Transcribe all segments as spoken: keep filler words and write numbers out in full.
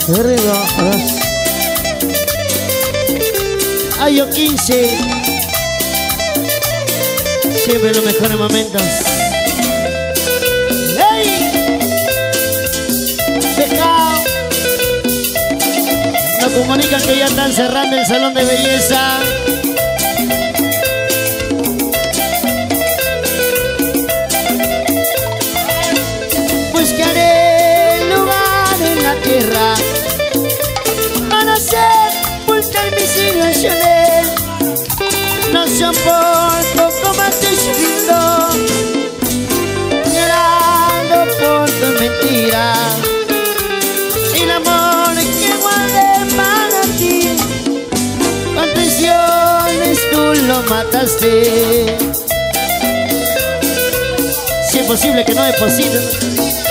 Qué rico. Ayo quince. Siempre los mejores momentos. ¡Hey! Pecado. Nos comunican que ya están cerrando el salón de belleza. Buscaré lugar en la tierra para sepultar mis ilusiones. No soporto cómo estoy sufriendo, llorando por tu mentira. El amor que guardé para ti, con traiciones tú lo mataste. Si es posible que no deposites.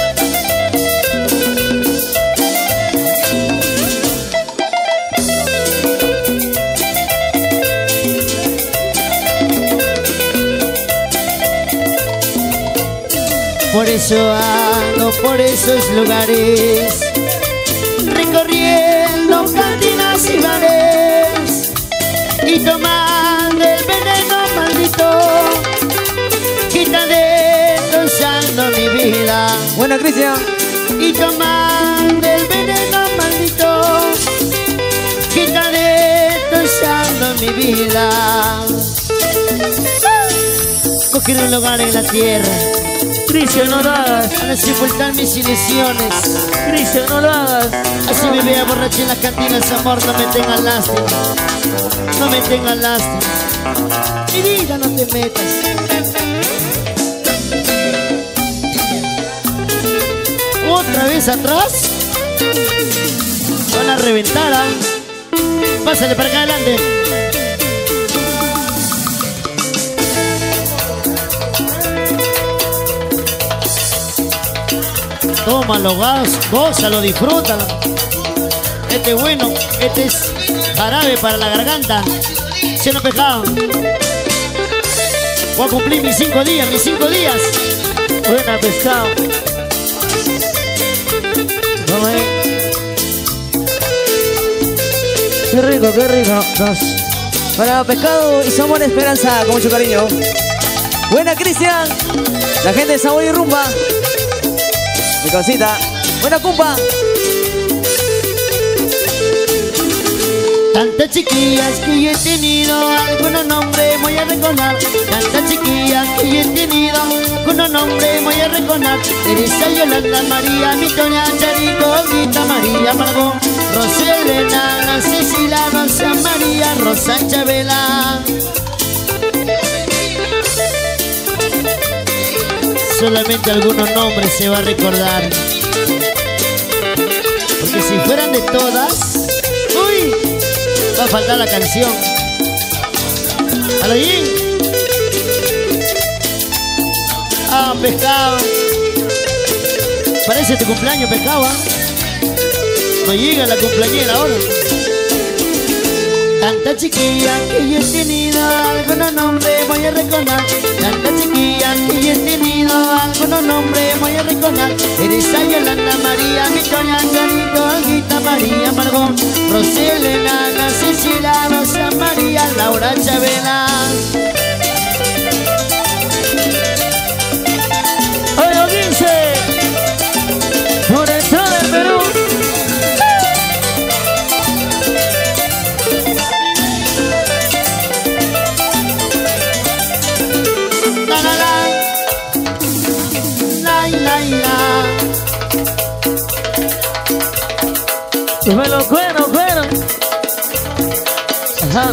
Por eso ando por esos lugares, recorriendo cantinas y bares, y tomando el veneno maldito que está destrozando mi vida. Buena, Cristian. Y tomando el veneno maldito que está destrozando mi vida. Coger un lugar en la tierra, Cristian, no lo hagas. para sepultar mis ilusiones. Cristian, no lo hagas. Así me vea borracho en las cantinas, amor, no me tengas lástima. No me tengas lástima. Mi vida, no te metas. Otra vez atrás. Van a reventar, ¿ah? Pásale para acá adelante. Tómalo, gas, gózalo, disfrútalo. Este es bueno, este es jarabe para la garganta. ¿Sí no, Pecado? Voy a cumplir mis cinco días, mis cinco días. Buena, Pescado. Vamos ahí. Qué rico, qué rico. Dos. Para Pescado y Sabor Esperanza, con mucho cariño. Buena, Cristian. La gente de Sabor y Rumba. Mi cosita. Buena, compa. Tantas chiquillas que yo he tenido, algunos nombres voy a recordar. Tantas chiquillas que yo he tenido, algunos nombres voy a recordar. Teresa, Yolanda, María, Victoria, Charico, Guita, María, Margot, Roselena, Ana Cecilia, Rosa María, Rosa Chabela. Solamente algunos nombres se va a recordar, porque si fueran de todas, uy, va a faltar la canción. ¿Allí? Ah, Pescado. Parece tu cumpleaños, Pescado, ¿eh? No llega la cumpleañera ahora. Tanta chiquilla que yo he tenido, algunos nombres voy a recordar. Tanta chiquilla que yo he tenido, algunos nombres voy a recordar. Teresa, Yolanda, María, Victoria, Carito, Olguita, María, Margot, Roselena, Ana Cecilia, Rosa María, Laura Chabela. Año quince. Por el todo el Perú. Me lo cuero, cuero. Ajá.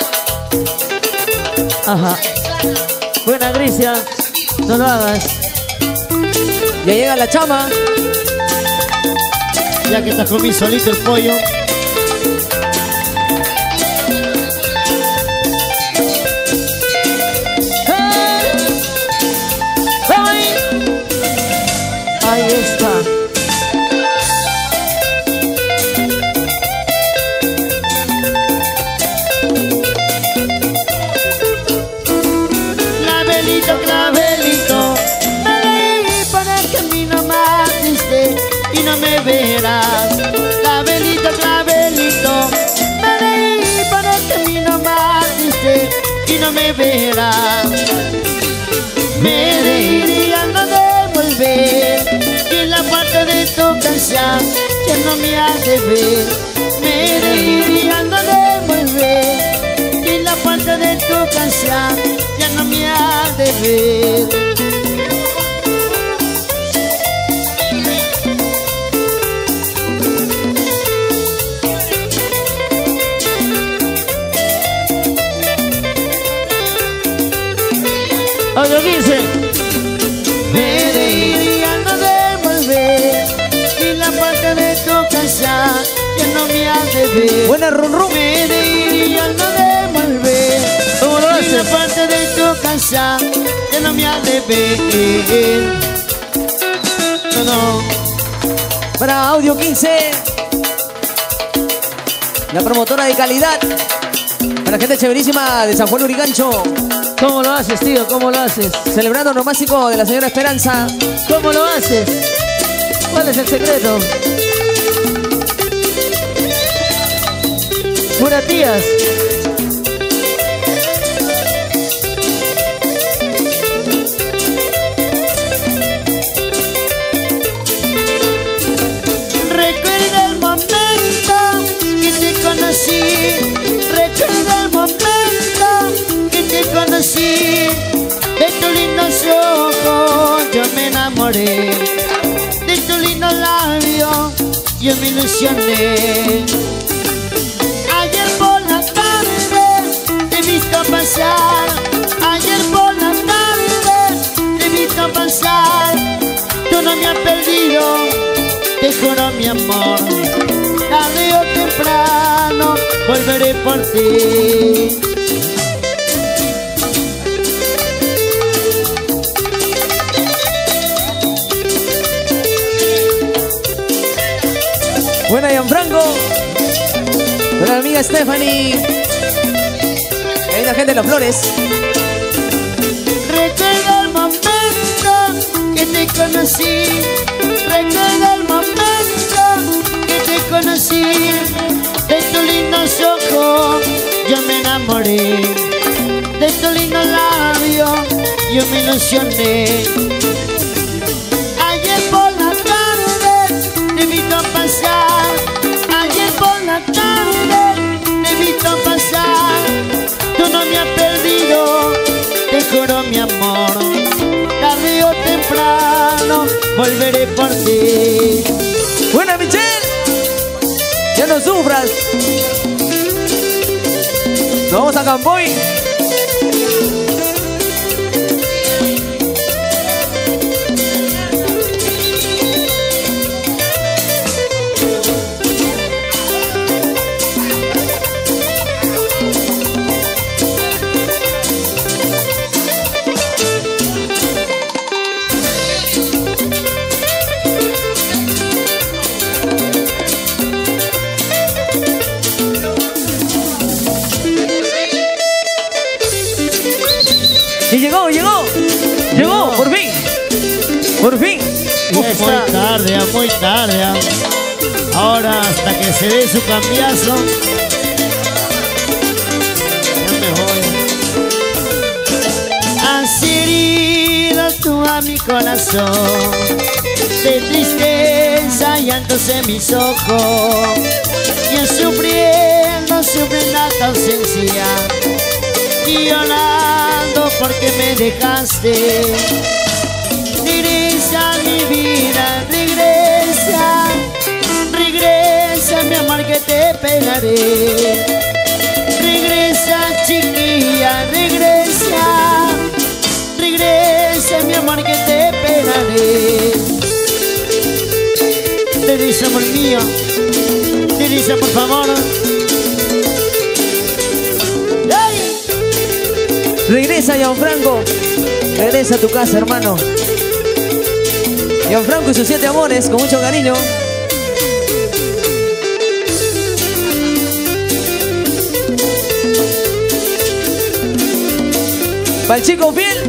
Ajá. Buena, Cristian. No lo hagas. Ya llega la chama. Ya que estás comiendo solito el pollo. ¡Ay! Ahí está. Clavelito, clavelito, me leí por el camino más triste y no me verás. Clavelito, y no me verá. Me diría no devolver, y en la parte de tu casa ya no me ha de ver. Me diría no devolver, y en la parte de tu casa ya no me ha de ver. Audio quince. Me diría no devolver, y la parte de tu casa ya no me ha de ver. Buena run run. Me diría no devolver, ¿Cómo lo y la haces? parte de tu casa ya no me ha de ver. No, no. Para Audio quince. La promotora de calidad. Para la gente chéverísima de San Juan Urigancho. ¿Cómo lo haces, tío? ¿Cómo lo haces? Celebrando el nomástico de la señora Esperanza. ¿Cómo lo haces? ¿Cuál es el secreto? Pura tías. Recuerda el momento que te conocí. Recuerda el momento que te conocí. De tu lindos ojos yo me enamoré. De tu lindo labio yo me ilusioné. Ayer por la tarde te he visto pasar. Ayer por la tarde te he visto pasar. Tú no me has perdido, te juro mi amor. Tarde o temprano volveré por ti. Buena Gianfranco. Buena amiga Stephanie. Y ahí la gente de Las Flores. Recuerda el momento que te conocí. Recuerda el momento que te conocí. De tus lindos ojos yo me enamoré. De tu lindo labio yo me ilusioné. Ayer por la tarde te he visto pasar. Ayer por la tarde te he visto pasar. Tú no me has perdido, te juro mi amor. Tarde o temprano volveré por ti. Buena Michelle. Ya no sufras. Nos vamos a Camboy. Y llegó, llegó. Llegó, por fin. Por fin. Ya está. Muy tarde, muy tarde. Ahora hasta que se dé su cambiazo. Ya me voy. Has herido tú a mi corazón. De tristeza, llantos en mis ojos. Y sufriendo, sufriendo tu ausencia. Y llorando porque me dejaste. Regresa mi vida, regresa. Regresa mi amor que te esperaré. Regresa chiquilla, regresa. Regresa mi amor que te esperaré. Regresa amor mío. Regresa por favor. Regresa, Gianfranco. Regresa a tu casa, hermano. Gianfranco y sus siete amores, con mucho cariño. Para el chico fiel.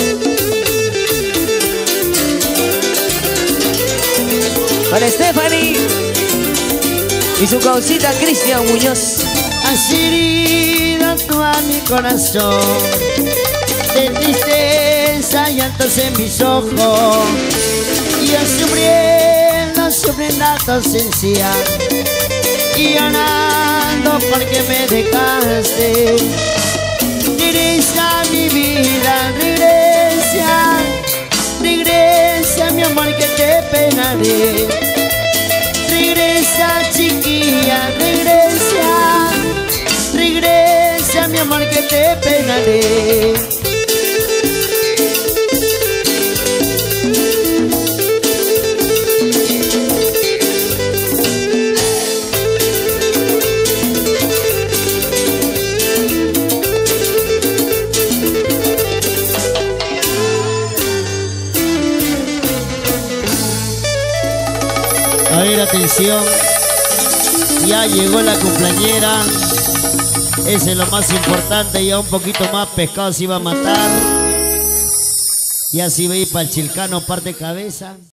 Para Stephanie y su causita Cristian Muñoz. Has herido tú a mi corazón. De tristeza, llantos en mis ojos, y yo sufriendo, sufriendo tu ausencia, y llorando porque me dejaste. Regresa mi vida, regresa, regresa mi amor que te penaré. Regresa chiquilla, regresa, regresa mi amor que te penaré. A ver, atención, ya llegó la cumpleañera. Ese es lo más importante, ya un poquito más pescado se iba a matar. Ya si va a ir para el Chilcano parte cabeza.